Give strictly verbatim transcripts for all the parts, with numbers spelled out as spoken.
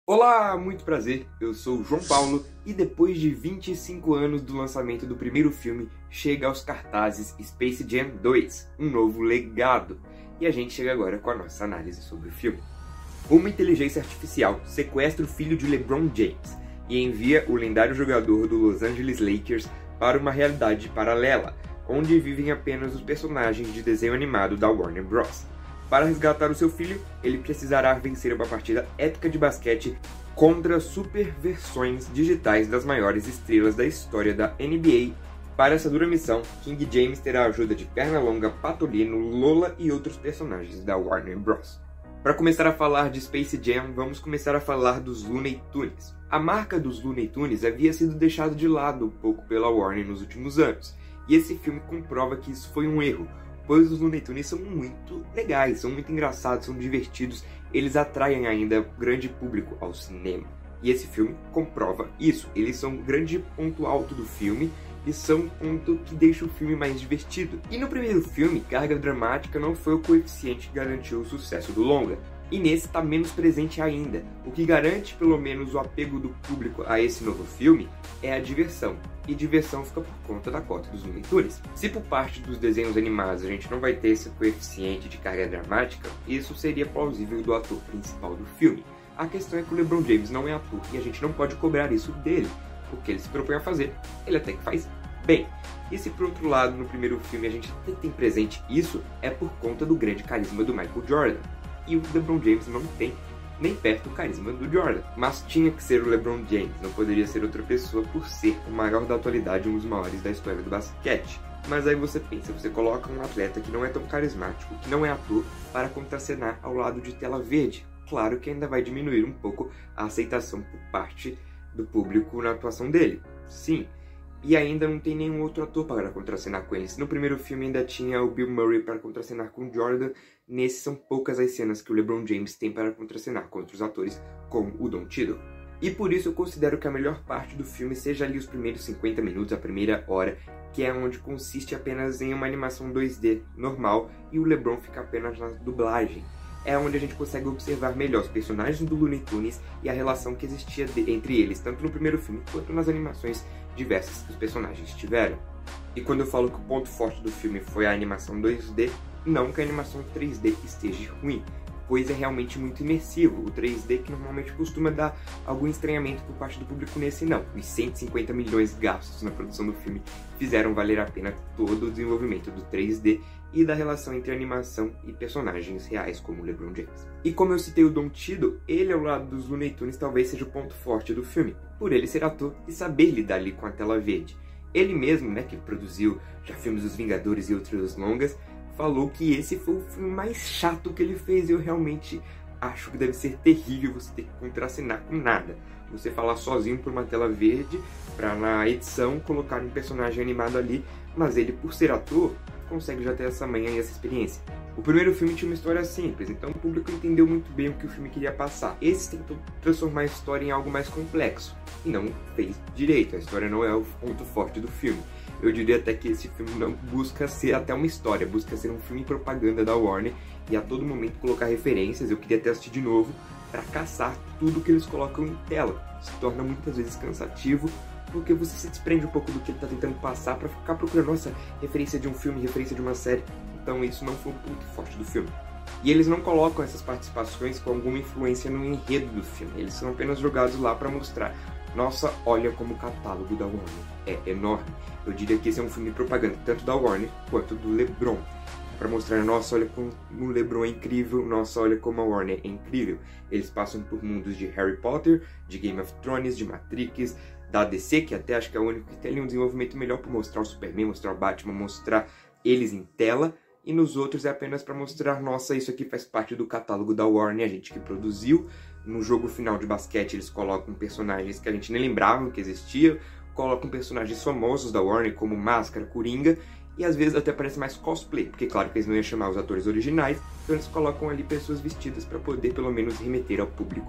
Olá, muito prazer, eu sou o João Paulo e depois de vinte e cinco anos do lançamento do primeiro filme, chega aos cartazes Space Jam dois, um novo legado. E a gente chega agora com a nossa análise sobre o filme. Uma inteligência artificial sequestra o filho de LeBron James e envia o lendário jogador do Los Angeles Lakers para uma realidade paralela, onde vivem apenas os personagens de desenho animado da Warner Bros. Para resgatar o seu filho, ele precisará vencer uma partida épica de basquete contra superversões digitais das maiores estrelas da história da N B A. Para essa dura missão, King James terá a ajuda de Pernalonga, Patolino, Lola e outros personagens da Warner Bros. Para começar a falar de Space Jam, vamos começar a falar dos Looney Tunes. A marca dos Looney Tunes havia sido deixada de lado um pouco pela Warner nos últimos anos, e esse filme comprova que isso foi um erro, pois os Looney Tunes são muito legais, são muito engraçados, são divertidos, eles atraem ainda grande público ao cinema. E esse filme comprova isso, eles são um grande ponto alto do filme e são um ponto que deixa o filme mais divertido. E no primeiro filme, carga dramática não foi o coeficiente que garantiu o sucesso do longa, e nesse está menos presente ainda. O que garante pelo menos o apego do público a esse novo filme é a diversão. E diversão fica por conta da cota dos Looney Tunes. Se por parte dos desenhos animados a gente não vai ter esse coeficiente de carga dramática, isso seria plausível do ator principal do filme. A questão é que o LeBron James não é ator e a gente não pode cobrar isso dele, porque ele se propõe a fazer, ele até que faz bem. E se por outro lado no primeiro filme a gente até tem presente isso, é por conta do grande carisma do Michael Jordan. E o LeBron James não tem nem perto do carisma do Jordan. Mas tinha que ser o LeBron James, não poderia ser outra pessoa por ser o maior da atualidade e um dos maiores da história do basquete. Mas aí você pensa, você coloca um atleta que não é tão carismático, que não é ator, para contracenar ao lado de tela verde. Claro que ainda vai diminuir um pouco a aceitação por parte do público na atuação dele. Sim. E ainda não tem nenhum outro ator para contracenar com eles. No primeiro filme ainda tinha o Bill Murray para contracenar com Jordan. Nesse são poucas as cenas que o LeBron James tem para contracenar com outros atores, como o Don Cheadle. E por isso eu considero que a melhor parte do filme seja ali os primeiros cinquenta minutos, a primeira hora, que é onde consiste apenas em uma animação dois D normal e o LeBron fica apenas na dublagem. É onde a gente consegue observar melhor os personagens do Looney Tunes e a relação que existia de, entre eles, tanto no primeiro filme quanto nas animações diversas que os personagens tiveram. E quando eu falo que o ponto forte do filme foi a animação dois D, não que a animação três D esteja ruim, pois é realmente muito imersivo. O três D que normalmente costuma dar algum estranhamento por parte do público, nesse não. Os cento e cinquenta milhões gastos na produção do filme fizeram valer a pena todo o desenvolvimento do três D e da relação entre animação e personagens reais como o LeBron James. E como eu citei o Don Cheadle, ele ao lado dos Looney Tunes talvez seja o ponto forte do filme, por ele ser ator e saber lidar ali com a tela verde. Ele mesmo, né, que produziu já filmes dos Vingadores e outros longas, falou que esse foi o filme mais chato que ele fez. Eu realmente acho que deve ser terrível você ter que contracenar com nada. Você falar sozinho por uma tela verde, para na edição colocar um personagem animado ali, mas ele, por ser ator, consegue já ter essa manha e essa experiência. O primeiro filme tinha uma história simples, então o público entendeu muito bem o que o filme queria passar. Esse tentou transformar a história em algo mais complexo, e não fez direito. A história não é o ponto forte do filme. Eu diria até que esse filme não busca ser até uma história, busca ser um filme propaganda da Warner e a todo momento colocar referências. Eu queria até assistir de novo para caçar tudo que eles colocam em tela. Se torna muitas vezes cansativo, porque você se desprende um pouco do que ele está tentando passar para ficar procurando, nossa, referência de um filme, referência de uma série. Então isso não foi um ponto forte do filme. E eles não colocam essas participações com alguma influência no enredo do filme. Eles são apenas jogados lá para mostrar, nossa, olha como o catálogo da Warner é enorme. Eu diria que esse é um filme de propaganda, tanto da Warner quanto do LeBron. Para mostrar, nossa, olha como o LeBron é incrível, nossa, olha como a Warner é incrível. Eles passam por mundos de Harry Potter, de Game of Thrones, de Matrix, da D C, que até acho que é o único que tem ali um desenvolvimento melhor para mostrar o Superman, mostrar o Batman, mostrar eles em tela. E nos outros é apenas para mostrar, nossa, isso aqui faz parte do catálogo da Warner, a gente que produziu. No jogo final de basquete eles colocam personagens que a gente nem lembrava que existiam, colocam personagens famosos da Warner como Máscara, Coringa, e às vezes até parece mais cosplay, porque claro que eles não iam chamar os atores originais, então eles colocam ali pessoas vestidas para poder pelo menos remeter ao público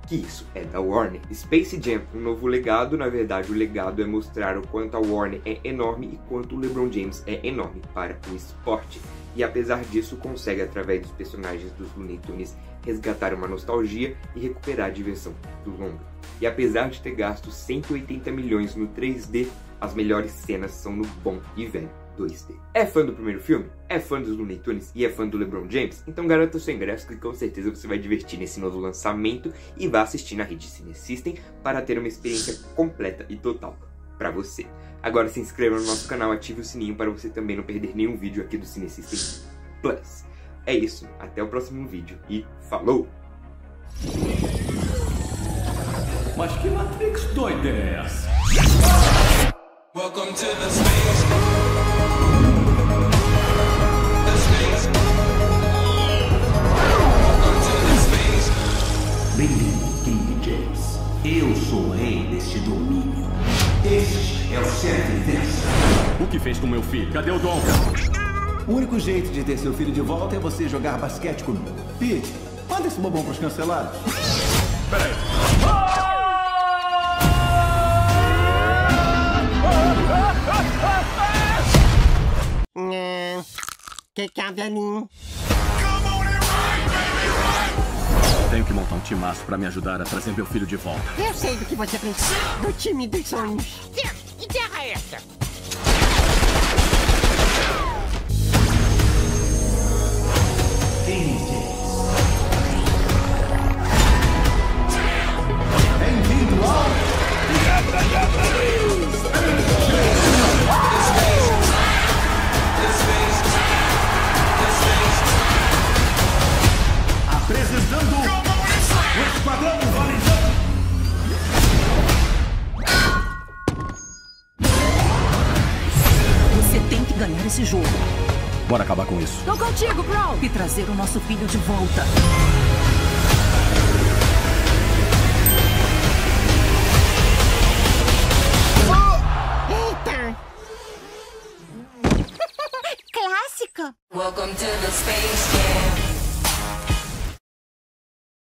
que isso é da Warner. Space Jam, um novo legado. Na verdade, o legado é mostrar o quanto a Warner é enorme e quanto o LeBron James é enorme para o esporte. E apesar disso, consegue, através dos personagens dos Looney Tunes, resgatar uma nostalgia e recuperar a diversão do longa. E apesar de ter gasto cento e oitenta milhões no três D, as melhores cenas são no bom e velho dois D. É fã do primeiro filme? É fã dos Looney Tunes e é fã do LeBron James? Então garanta o seu ingresso que com certeza você vai divertir nesse novo lançamento e vá assistir na rede Cine System para ter uma experiência completa e total para você. Agora se inscreva no nosso canal, ative o sininho para você também não perder nenhum vídeo aqui do Cine System Plus. É isso, até o próximo vídeo e falou! Mas que Matrix doida é essa? Welcome to the space. The space. Welcome to the space. Bem-vindo, King James. Eu sou o rei deste domínio. Este é o Sete Verso. O que fez com meu filho? Cadê o Dom? O único jeito de ter seu filho de volta é você jogar basquete comigo. Pete, manda esse bobão pros cancelados. Peraí. Que cabelinho. Tenho que montar um timaço pra me ajudar a trazer meu filho de volta. Eu sei do que você precisa. Do time dos sonhos. Que terra é essa? King James. Bem-vindo ao... Apresentando o Esquadrão Valentão. Você tem que ganhar esse jogo. Bora acabar com isso. Tô contigo, bro! E trazer o nosso filho de volta. Eita! Clássico. Welcome to the space jam.